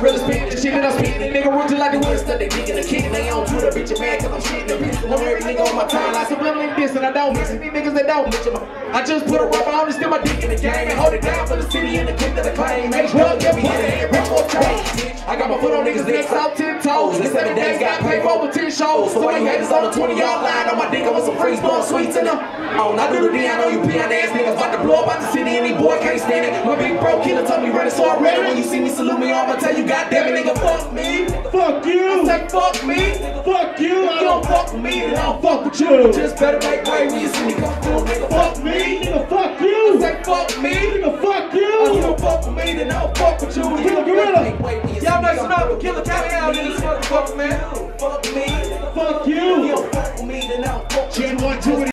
really spitting the shit that I'm spitting. Nigga run just like the woods, stuff they digging the kid. They on Twitter, bitch, mad cause I'm shitting the bitch. I'm every nigga on my timeline, subliminally this and I don't mention these niggas that don't mention my. I just put a rubber on and still my dick in the game and hold it down for the city and the kid that I claim. Make sure get me in the rich for change. I got my foot on niggas' necks out 10 toes. In 7 days, got paid for over 10 shows. So why you haters on the 20-yard line on my dick? I want some freeze ball sweets in them. Oh, I do the D, I know you peon ass niggas about to blow up out the city and these boy can't stand it. My big bro killer told me ready, so I'm ready. When you see me salute me, I'ma tell you, goddamn it, nigga, fuck me. Fuck you. I say fuck me. Fuck you. You don't fuck with me, then I don't fuck with you. Just better make way when you see me come through.